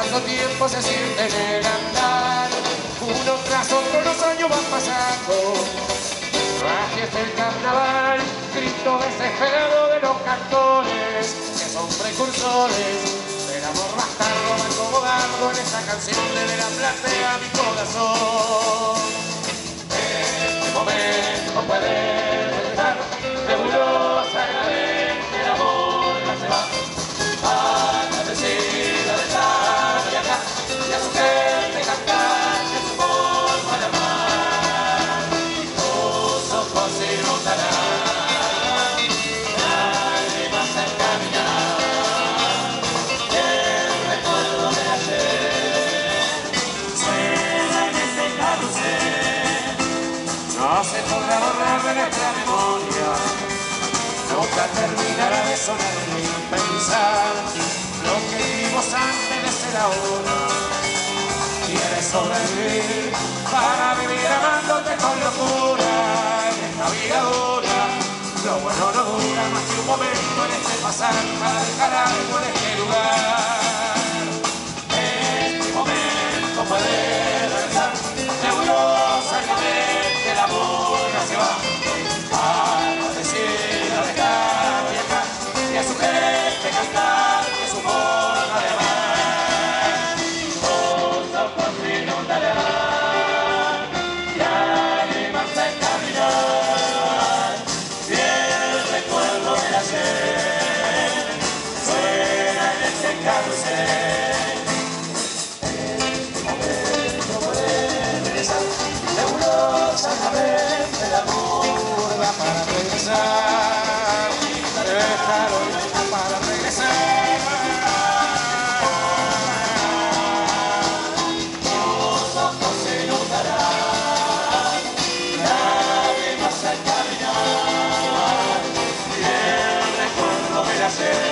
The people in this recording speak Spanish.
pasando tiempo se siente en el andar. Uno tras otro los años van pasando. Así es el carnaval, grito desesperado de los cantores, que son precursores del amor bastardo, van como dardo en esa canción de la platea mi corazón. En este momento puede regresar, nebulosamente el amor no se va. Agradecida de estar y acá, y a su gente cantar, que su forma de amar. Tus ojos se inundarán, lágrimas al caminar, y el recuerdo de ayer suena en este carrusel. No se podrá borrar de nuestra memoria, nunca terminará de sonar ni pensar lo que vivimos antes de ser ahora. Quieres sobrevivir para vivir amándote con locura en esta vida dura. Lo bueno no dura más que un momento en este pasar para dejar algo en este lugar. Este momento puede regresar, nebulosamente el amor no se va. Agradecida de estar hoy acá y a su gente cantar, que su forma de amar. Tus ojos se inundarán, lágrimas al caminar, y el recuerdo del ayer suena en este carrusel. Este momento puede regresar, nebulosamente el amor va para regresar, déjalo ir para regresar. Tus ojos se inundarán, lágrimas al caminar, y el recuerdo del ayer